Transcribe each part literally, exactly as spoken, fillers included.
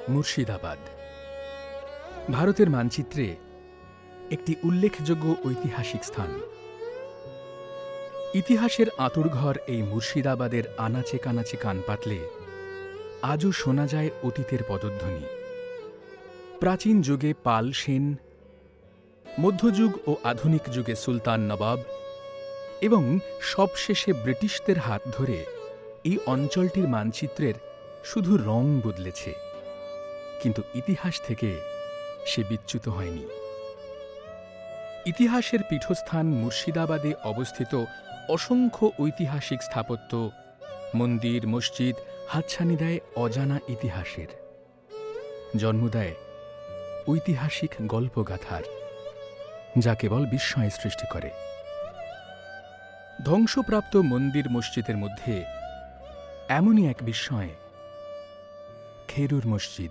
মুর্শিদাবাদ ভারতের মানচিত্রে একটি উল্লেখযোগ্য ঐতিহাসিক স্থান। ইতিহাসের আঁতুড়ঘর এই মুর্শিদাবাদের আনাচে কানাচে কান পাতলে আজও শোনা যায় অতীতের পদধ্বনি। প্রাচীন যুগে পাল সেন, মধ্যযুগ ও আধুনিক যুগে সুলতান নবাব এবং সবশেষে ব্রিটিশদের হাত ধরে এই অঞ্চলটির মানচিত্রের শুধু রং বদলেছে, কিন্তু ইতিহাস থেকে সে বিচ্যুত হয়নি। ইতিহাসের পীঠস্থান মুর্শিদাবাদে অবস্থিত অসংখ্য ঐতিহাসিক স্থাপত্য, মন্দির, মসজিদ হাতছানি দেয় অজানা ইতিহাসের, জন্ম দেয় ঐতিহাসিক গল্পগাথার, যা কেবল বিস্ময় সৃষ্টি করে। ধ্বংসপ্রাপ্ত মন্দির মসজিদের মধ্যে এমনই এক বিস্ময় খেরুর মসজিদ।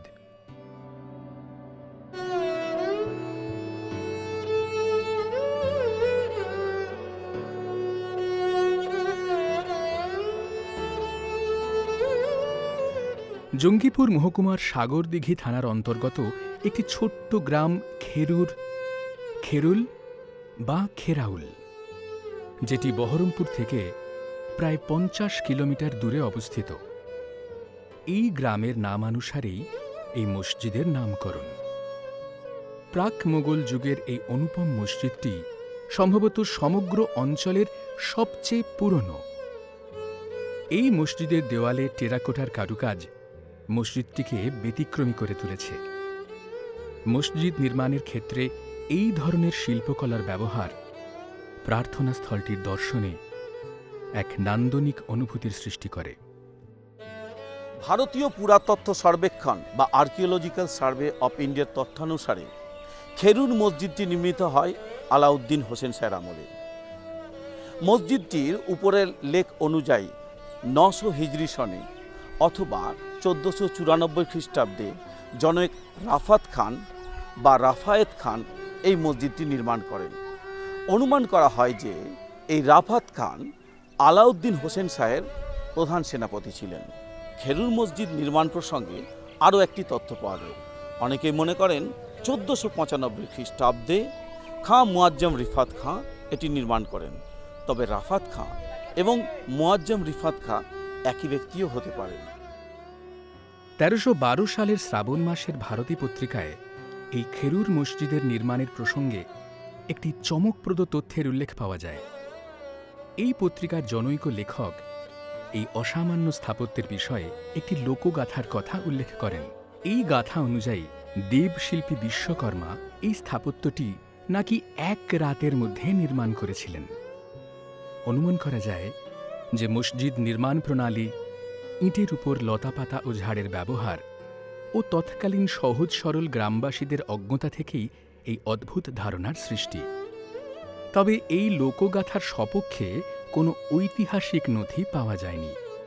জঙ্গিপুর মহকুমার সাগরদিঘি থানার অন্তর্গত একটি ছোট্ট গ্রাম খেরুর খেরুল বা খেরাউল, যেটি বহরমপুর থেকে প্রায় পঞ্চাশ কিলোমিটার দূরে অবস্থিত। এই গ্রামের নামানুসারেই এই মসজিদের নামকরণ। প্রাক মোগল যুগের এই অনুপম মসজিদটি সম্ভবত সমগ্র অঞ্চলের সবচেয়ে পুরনো। এই মসজিদের দেওয়ালে টেরাকোটার কারুকাজ মসজিদটিকে ব্যতিক্রমী করে তুলেছে। মসজিদ নির্মাণের ক্ষেত্রে এই ধরনের শিল্পকলার ব্যবহার প্রার্থনা স্থলটির দর্শনে এক নান্দনিক অনুভূতির সৃষ্টি করে। ভারতীয় পুরাতত্ত্ব সর্বেক্ষণ বা আর্কিওলজিক্যাল সার্ভে অফ ইন্ডিয়ার তথ্যানুসারে খেরুর মসজিদটি নির্মিত হয় আলাউদ্দিন হোসেন শাহের আমলে। মসজিদটির উপরের লেখ অনুযায়ী নশো হিজরি সনে অথবা চোদ্দোশো চুরানব্বই খ্রিস্টাব্দে জনৈক রাফাত খান বা রাফায়েত খান এই মসজিদটি নির্মাণ করেন। অনুমান করা হয় যে এই রাফাত খান আলাউদ্দিন হোসেন শাহের প্রধান সেনাপতি ছিলেন। খেরুর মসজিদ নির্মাণ প্রসঙ্গে আরও একটি তথ্য পাওয়া যায়। অনেকেই মনে করেন চোদ্দোশো পঁচানব্বই খ্রিস্টাব্দে খাঁ মুয়াজ্জম রিফাত খাঁ এটি নির্মাণ করেন। তবে রাফাত খাঁ এবং মুয়াজ্জম রিফাত খাঁ একই ব্যক্তিও হতে পারেন। তেরোশো বারো সালের শ্রাবণ মাসের ভারতী পত্রিকায় এই খেরুর মসজিদের নির্মাণের প্রসঙ্গে একটি চমকপ্রদ তথ্যের উল্লেখ পাওয়া যায়। এই পত্রিকার জনৈক লেখক এই অসামান্য স্থাপত্যের বিষয়ে একটি লোকগাথার কথা উল্লেখ করেন। এই গাথা অনুযায়ী দেবশিল্পী বিশ্বকর্মা এই স্থাপত্যটি নাকি এক রাতের মধ্যে নির্মাণ করেছিলেন। অনুমান করা যায় যে মসজিদ নির্মাণ প্রণালী, ইটের উপর লতাপাতা ও ঝাড়ের ব্যবহার ও তৎকালীন সহজ সরল গ্রামবাসীদের অজ্ঞতা থেকেই এই অদ্ভুত ধারণার সৃষ্টি। তবে এই লোকগাথার সপক্ষে কোনো ঐতিহাসিক নথি পাওয়া যায়নি।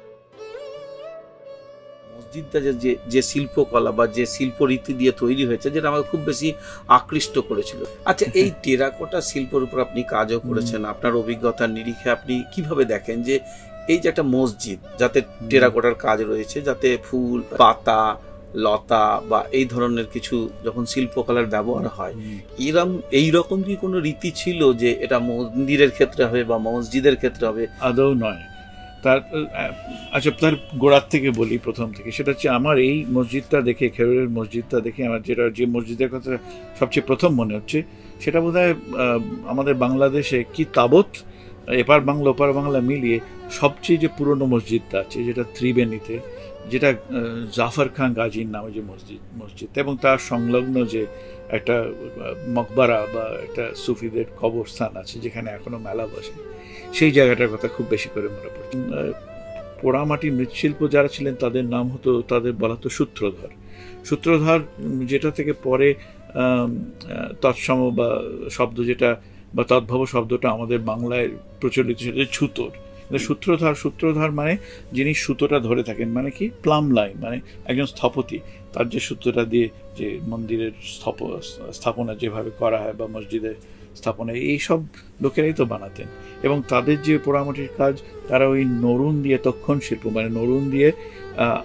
মসজিদটা যে যে শিল্পকলা বা যে শিল্পরীতি দিয়ে তৈরি হয়েছে, যেটা আমাকে খুব বেশি আকৃষ্ট করেছিল। আচ্ছা, এই টেরাকোটা শিল্পের উপর আপনি কাজও করেছেন, আপনার অভিজ্ঞতার নিরিখে আপনি কিভাবে দেখেন যে এই যে একটা মসজিদ যাতে টেরাকোটার কাজ রয়েছে, যাতে ফুল, পাতা, লতা বা এই ধরনের কিছু যখন শিল্পকলার ব্যবহার হয়, এরকম এইরকম কি কোনো রীতি ছিল যে এটা মন্দিরের ক্ষেত্রে হবে বা মসজিদের ক্ষেত্রে হবে? আদৌ নয়। তার আচ্ছা, তার গোড়ার থেকে বলি, প্রথম থেকে। সেটা হচ্ছে আমার এই মসজিদটা দেখে, খেরুরের মসজিদটা দেখে আমার যেটা যে মসজিদের কথা সবচেয়ে প্রথম মনে হচ্ছে, সেটা বোধহয় আমাদের বাংলাদেশে কি তাবৎ এপার বাংলা ওপার বাংলা মিলিয়ে সবচেয়ে যে পুরনো মসজিদটা আছে, যেটা ত্রিবেণীতে, যেটা জাফর খান গাজীর নামে যে মসজিদ মসজিদ এবং তার সংলগ্ন যে একটা মকবরা বা একটা সুফিদের কবরস্থান আছে যেখানে এখনো মেলা বসে, সেই জায়গাটার কথা খুব বেশি করে মনে পড়ছে। পোড়ামাটি মৃৎশিল্প যারা ছিলেন তাদের নাম হতো, তাদের বলা হতো সূত্রধর। সূত্রধর যেটা থেকে পরে তৎসম বা শব্দ যেটা বা তদ্ভব শব্দটা আমাদের বাংলায় প্রচলিত সেটা ছুতোর। সূত্রধর সূত্রধর মানে যিনি সুতোটা ধরে থাকেন, মানে কি প্লাম লাইন, মানে একজন স্থপতি, তার যে সূত্রটা দিয়ে যে মন্দিরের স্থপ স্থাপনা যেভাবে করা হয় বা মসজিদের স্থাপনা, এইসব লোকেরাই তো বানাতেন। এবং তাদের যে পোড়ামাটির কাজ, তারা ওই নরুন দিয়ে, তক্ষণ শিল্প মানে নরুন দিয়ে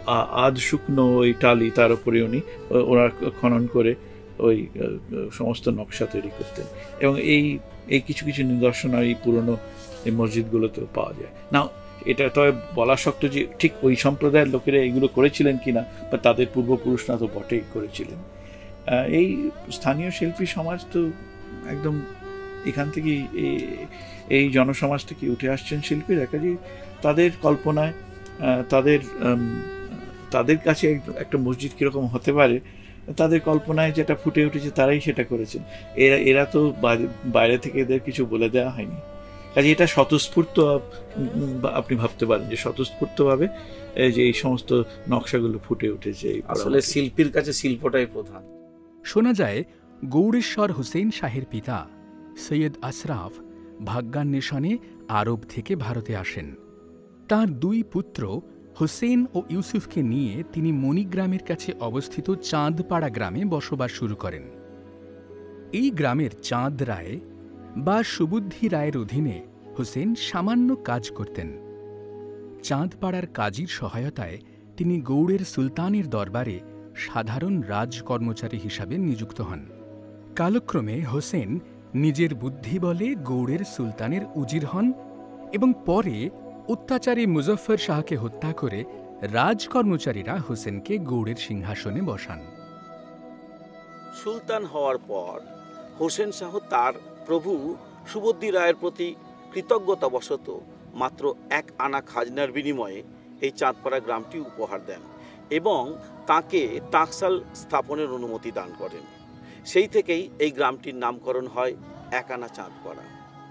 আধ শুকনো ওই টালি, তার উপরে উনি ওরা খনন করে ওই সমস্ত নকশা তৈরি করতেন। এবং এই এই কিছু কিছু নিদর্শন আর এই পুরনো এই মসজিদগুলোতেও পাওয়া যায় না। এটা তবে বলা শক্ত যে ঠিক ওই সম্প্রদায়ের লোকেরা এগুলো করেছিলেন কিনা, বা তাদের পূর্বপুরুষরা তো বটেই করেছিলেন। এই স্থানীয় শিল্পী সমাজ তো একদম এখান থেকেই এই জনসমাজ থেকে উঠে আসছেন শিল্পীরা। কাজে তাদের কল্পনায়, তাদের তাদের কাছে একটা মসজিদ কীরকম হতে পারে, তাদের কল্পনায় যেটা ফুটে উঠেছে তারাই সেটা করেছেন। এরা এরা তো বাইরে থেকে এদের কিছু বলে দেওয়া হয়নি। কাজে এটা স্বতঃস্ফূর্ত, আপনি ভাবতে পারেন যে স্বতঃস্ফূর্তভাবে যে এই সমস্ত নকশাগুলো ফুটে উঠেছে। আসলে শিল্পীর কাছে শিল্পটাই প্রধান। শোনা যায় গৌড়েশ্বর হুসেন শাহের পিতা সৈয়দ আশরাফ ভাগ্যান্বেষণে আরব থেকে ভারতে আসেন। তার দুই পুত্র হোসেন ও ইউসুফকে নিয়ে তিনি মণিগ্রামের কাছে অবস্থিত চাঁদপাড়া গ্রামে বসবাস শুরু করেন। এই গ্রামের চাঁদ রায় বা সুবুদ্ধি রায়ের অধীনে হোসেন সামান্য কাজ করতেন। চাঁদপাড়ার কাজীর সহায়তায় তিনি গৌড়ের সুলতানের দরবারে সাধারণ রাজ কর্মচারী হিসাবে নিযুক্ত হন। কালক্রমে হোসেন নিজের বুদ্ধি বলে গৌড়ের সুলতানের উজির হন এবং পরে অত্যাচারী মুজফ্ফর শাহকে হত্যা করে রাজকর্মচারীরা হোসেনকে গৌড়ের সিংহাসনে বসান। সুলতান হওয়ার পর হোসেন শাহ তার প্রভু সুবুদ্ধি রায়ের প্রতি কৃতজ্ঞতাবশত মাত্র এক আনা খাজনার বিনিময়ে এই চাঁদপাড়া গ্রামটি উপহার দেন এবং তাকে টাকসাল স্থাপনের অনুমতি দান করেন। সেই থেকেই এই গ্রামটির নামকরণ হয় এক আনা চাঁদপাড়া।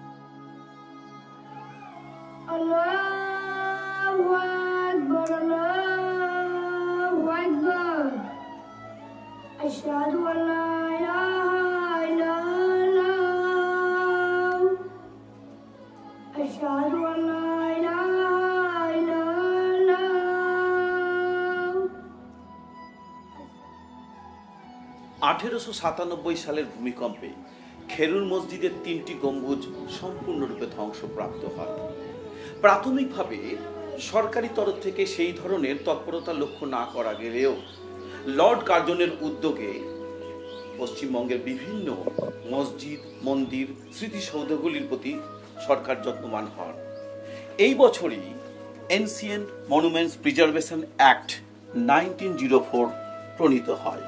আল্লাহু আকবার, আল্লাহু আকবার, আশহাদু আল্লা ইলাহা ইল্লাল্লাহ, আশহাদু আল্লা ইলাহা ইল্লাল্লাহ। আঠেরোশো সাতানব্বই সালের ভূমিকম্পে খেরুর মসজিদের তিনটি গম্বুজ সম্পূর্ণরূপে ধ্বংসপ্রাপ্ত হয়। প্রাথমিকভাবে সরকারি তরফ থেকে সেই ধরনের তৎপরতা লক্ষ্য না করা গেলেও লর্ড কার্জনের উদ্যোগে পশ্চিমবঙ্গের বিভিন্ন মসজিদ, মন্দির, স্মৃতিসৌধগুলির প্রতি সরকার যত্নবান হন। এই বছরই ancient monuments preservation act nineteen zero four প্রণীত হয়।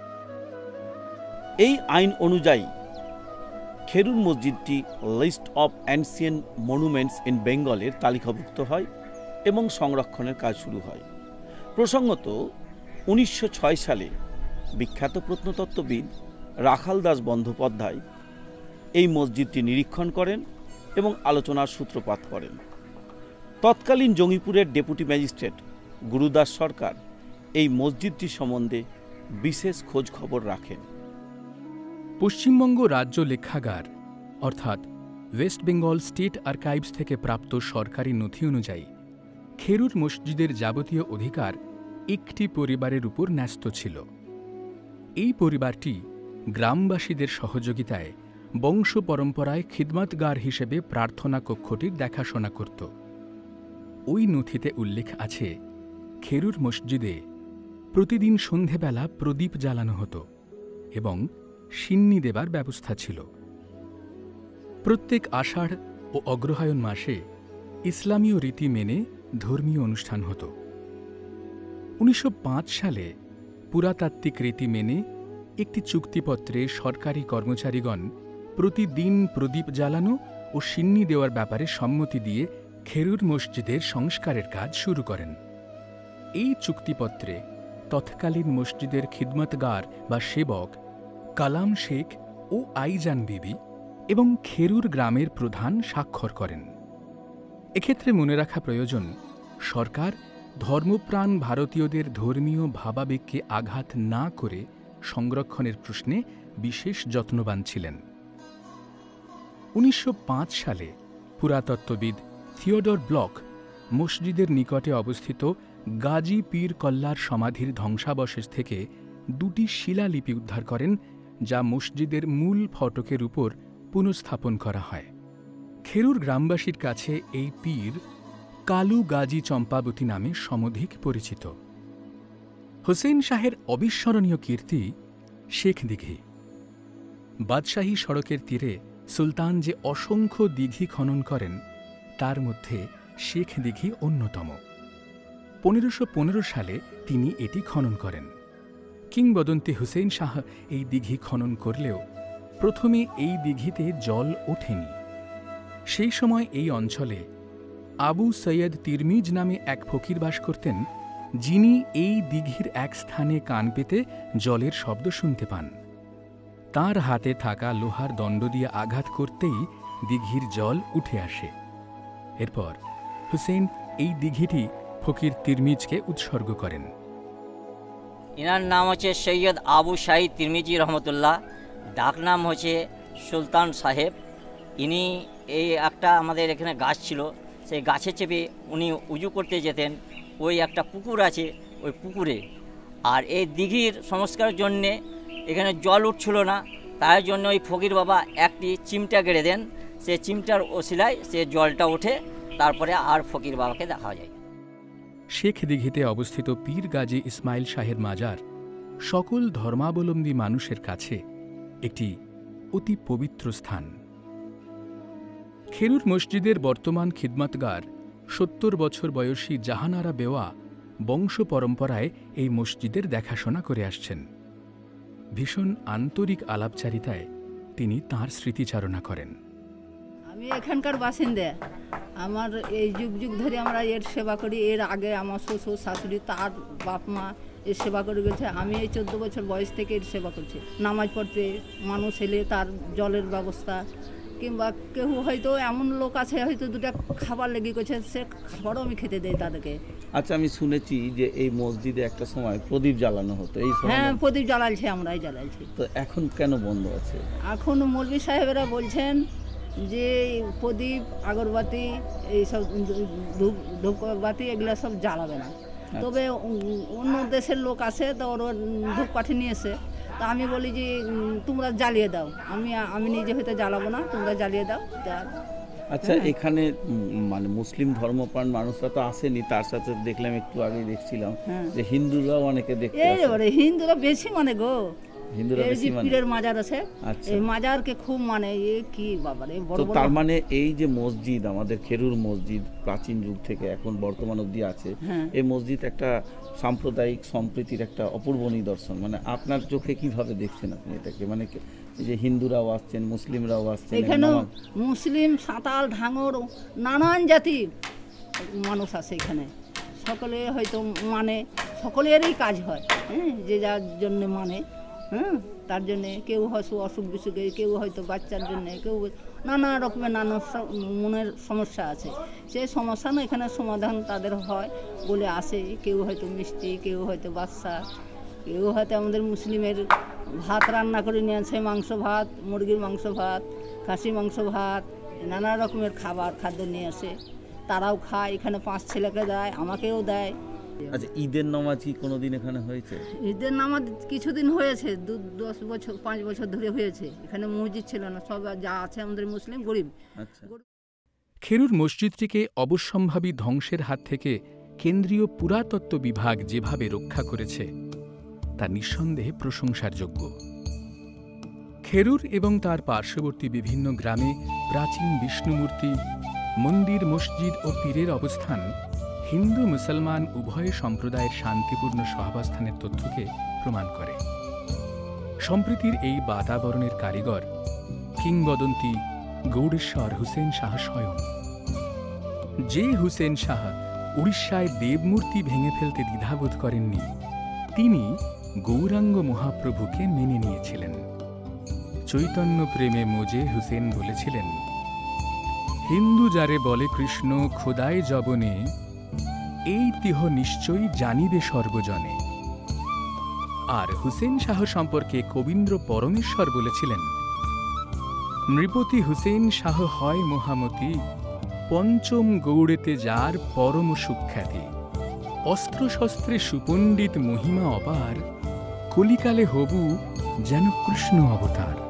এই আইন অনুযায়ী খেরুর মসজিদটি list of ancient monuments in বেঙ্গলের তালিকাভুক্ত হয় এবং সংরক্ষণের কাজ শুরু হয়। প্রসঙ্গত উনিশশো ছয় সালে বিখ্যাত প্রত্নতত্ত্ববিদ রাখাল দাস বন্দ্যোপাধ্যায় এই মসজিদটি নিরীক্ষণ করেন এবং আলোচনার সূত্রপাত করেন। তৎকালীন জঙ্গিপুরের ডেপুটি ম্যাজিস্ট্রেট গুরুদাস সরকার এই মসজিদটি সম্বন্ধে বিশেষ খোঁজ খবর রাখেন। পশ্চিমবঙ্গ রাজ্য লেখাগার অর্থাৎ ওয়েস্ট বেঙ্গল স্টেট আর্কাইভস থেকে প্রাপ্ত সরকারি নথি অনুযায়ী খেরুর মসজিদের যাবতীয় অধিকার একটি পরিবারের উপর ন্যস্ত ছিল। এই পরিবারটি গ্রামবাসীদের সহযোগিতায় বংশ পরম্পরায় খিদমতগার হিসেবে প্রার্থনা কক্ষটির দেখাশোনা করত। ওই নথিতে উল্লেখ আছে, খেরুর মসজিদে প্রতিদিন সন্ধেবেলা প্রদীপ জ্বালানো হতো এবং সিন্নি দেবার ব্যবস্থা ছিল। প্রত্যেক আষাঢ় ও অগ্রহায়ণ মাসে ইসলামীয় রীতি মেনে ধর্মীয় অনুষ্ঠান হতো। উনিশশো পাঁচ সালে পুরাতাত্ত্বিক রীতি মেনে একটি চুক্তিপত্রে সরকারি কর্মচারীগণ প্রতিদিন প্রদীপ জ্বালানো ও সিন্নি দেওয়ার ব্যাপারে সম্মতি দিয়ে খেরুর মসজিদের সংস্কারের কাজ শুরু করেন। এই চুক্তিপত্রে তৎকালীন মসজিদের খিদমতগার বা সেবক কালাম শেখ ও আইজান বিবি এবং খেরুর গ্রামের প্রধান স্বাক্ষর করেন। এক্ষেত্রে মনে রাখা প্রয়োজন, সরকার ধর্মপ্রাণ ভারতীয়দের ধর্মীয় ভাবাবেগকে আঘাত না করে সংরক্ষণের প্রশ্নে বিশেষ যত্নবান ছিলেন। উনিশশো পাঁচ সালে পুরাতত্ত্ববিদ থিওডর ব্লক মসজিদের নিকটে অবস্থিত গাজী পীর কল্লার সমাধির ধ্বংসাবশেষ থেকে দুটি শিলালিপি উদ্ধার করেন, যা মসজিদের মূল ফটকের উপর পুনঃস্থাপন করা হয়। খেরুর গ্রামবাসীর কাছে এই পীর কালু গাজী চম্পাবতী নামে সমধিক পরিচিত। হুসেন শাহের অবিস্মরণীয় কীর্তি শেখ দিঘি। বাদশাহী সড়কের তীরে সুলতান যে অসংখ্য দিঘি খনন করেন তার মধ্যে শেখ দিঘি অন্যতম। পনেরোশো পনেরো সালে তিনি এটি খনন করেন। কিংবদন্তি হুসেন শাহ এই দিঘি খনন করলেও প্রথমে এই দিঘিতে জল ওঠেনি। সেই সময় এই অঞ্চলে আবু সৈয়দ তিরমিজ নামে এক ফকির বাস করতেন, যিনি এই দিঘির এক স্থানে কান পেতে জলের শব্দ শুনতে পান। তাঁর হাতে থাকা লোহার দণ্ড দিয়ে আঘাত করতেই দিঘির জল উঠে আসে। এরপর হুসেন এই দিঘিটি ফকির তিরমিজকে উৎসর্গ করেন। ইনার নাম হচ্ছে সৈয়দ আবু সাঈদ তিরমিজি রহমতুল্লাহ, ডাক নাম হচ্ছে সুলতান সাহেব। ইনি এই একটা আমাদের এখানে গাছ ছিল, সেই গাছে চেপে উনি উজু করতে যেতেন। ওই একটা পুকুর আছে, ওই পুকুরে। আর এই দিঘির সংস্কারের জন্যে এখানে জল উঠছিল না, তার জন্য ওই ফকির বাবা একটি চিমটা গেড়ে দেন। সে চিমটার ওসিলায় সে জলটা ওঠে, তারপরে আর ফকির বাবাকে দেখা যায়। শেখ দিঘিতে অবস্থিত পীর গাজী ইসমাইল শাহের মাজার সকল ধর্মাবলম্বী মানুষের কাছে একটি অতি পবিত্র স্থান। খেরুর মসজিদের বর্তমান খিদমতগার সত্তর বছর বয়সী জাহানারা বেওয়া বংশ পরম্পরায় এই মসজিদের দেখাশোনা করে আসছেন। ভীষণ আন্তরিক আলাপচারিতায় তিনি তাঁর স্মৃতিচারণা করেন। আমি এখানকার বাসিন্দা, আমার এই যুগ যুগ ধরে আমরা এর সেবা করি। এর আগে আমার শ্বশুর শাশুড়ি তার বাপ মা এর সেবা করে গেছে। আমি এই চোদ্দ বছর বয়স থেকে এর সেবা করছি। নামাজ পড়তে মানুষ এলে তার জলের ব্যবস্থা, কিংবা কেউ হয়তো এমন লোক আছে হয়তো দুটা খাবার লেগে গেছে, সে খাবারও আমি খেতে দেই তাদেরকে। আচ্ছা, আমি শুনেছি যে এই মসজিদে একটা সময় প্রদীপ জ্বালানো হতো, এই সময় হ্যাঁ প্রদীপ জ্বালালছে, আমরাই জ্বালালছি। তো এখন কেন বন্ধ আছে? এখন মৌলভী সাহেবেরা বলছেন যে প্রদীপ আগরবাতি এইসব ধূপ ধূপবাতি এগুলো সব জ্বালাবে না। তবে অন্য দেশের লোক আসে তো ওর ধূপকাঠি নিয়েছে, তা আমি বলি যে তোমরা জ্বালিয়ে দাও, আমি আমি নিজে হয়তো জ্বালাবো না, তোমরা জ্বালিয়ে দাও। আচ্ছা, এখানে মানে মুসলিম ধর্মপ্রাণ মানুষরা তো আসেনি, তার সাথে দেখলাম একটু আগে দেখছিলাম যে হিন্দুরাও অনেকে দেখতে আসে। এই হিন্দুরা বেশি মানে গো, হিন্দুরা বেশি মানে পীরের মাজার আছে, আচ্ছা, এই মাজারকে খুব মানে এ কি বাবা রে বড় বড়। তার মানে এই যে মসজিদ আমাদের খেরুর মসজিদ প্রাচীন যুগ থেকে এখন বর্তমান অবধি আছে, এই মসজিদ একটা সাম্প্রদায়িক সম্প্রীতির একটা অপূর্ব নিদর্শন। মানে আপনার চোখে কিভাবে দেখছেন আপনি এটাকে? মানে যে হিন্দুরাও আসছেন, মুসলিমরাও আসছেন, এখানে মুসলিম সাঁতাল ঢাঙর নানান জাতি মানুষ আছে এখানে, সকলে হয়তো মানে সকলেরই কাজ হয়, হ্যাঁ যে যার জন্য মানে, হ্যাঁ তার জন্যে কেউ হয়তো অসুখ বিসুখে, কেউ হয়তো বাচ্চার জন্যে, কেউ নানা রকমের নানা মনের সমস্যা আছে, সেই সমস্যা না এখানে সমাধান তাদের হয় বলে আসে। কেউ হয়তো মিষ্টি, কেউ হয়তো বাচ্চা, কেউ হয়তো আমাদের মুসলিমের ভাত রান্না করে নিয়ে আসে, মাংস ভাত, মুরগির মাংস ভাত, খাসি মাংস ভাত, নানা রকমের খাবার খাদ্য নিয়ে আসে, তারাও খায়। এখানে পাঁচ ছেলেকে দেয়, আমাকেও দেয়। আচ্ছা, ঈদের নামাজ কি কোনোদিন এখানে হয়েছে? ঈদের নামাজ কিছুদিন হয়েছে, দু দশ বছর পাঁচ বছর ধরে হয়েছে। এখানে মসজিদ ছিল না, সব যা আছে আমাদের মুসলিম গরিব। আচ্ছা, খেরুর মসজিদটিকে অবশ্যম্ভাবী ধ্বংসের হাত থেকে কেন্দ্রীয় পুরাতত্ত্ব বিভাগ যেভাবে রক্ষা করেছে তা নিঃসন্দেহে প্রশংসার যোগ্য। খেরুর এবং তার পার্শ্ববর্তী বিভিন্ন গ্রামে প্রাচীন বিষ্ণুমূর্তি, মন্দির, মসজিদ ও পীরের অবস্থান হিন্দু মুসলমান উভয় সম্প্রদায়ের শান্তিপূর্ণ সহাবস্থানের তথ্যকে প্রমাণ করে। সম্প্রীতির এই বাতাবরণের কারিগর কিংবদন্তি গৌড়েশ্বর হুসেন শাহ স্বয়ং। যে হুসেন শাহ উড়িষ্যায় দেবমূর্তি ভেঙে ফেলতে দ্বিধাবোধ করেননি, তিনি গৌরাঙ্গ মহাপ্রভুকে মেনে নিয়েছিলেন। চৈতন্য প্রেমে মজে হুসেন বলেছিলেন, হিন্দু যারে বলে কৃষ্ণ খোদায় জবনে, এই তিহ নিশ্চয়ই জানিবে সর্বজনে। আর হুসেন শাহ সম্পর্কে কবীন্দ্র পরমেশ্বর বলেছিলেন, নৃপতি হুসেন শাহ হয় মহামতি, পঞ্চম গৌড়েতে যার পরম সুখ্যাতি। অস্ত্রশস্ত্রে সুপণ্ডিত মহিমা অপার, কলিকালে হবু যেন কৃষ্ণ অবতার।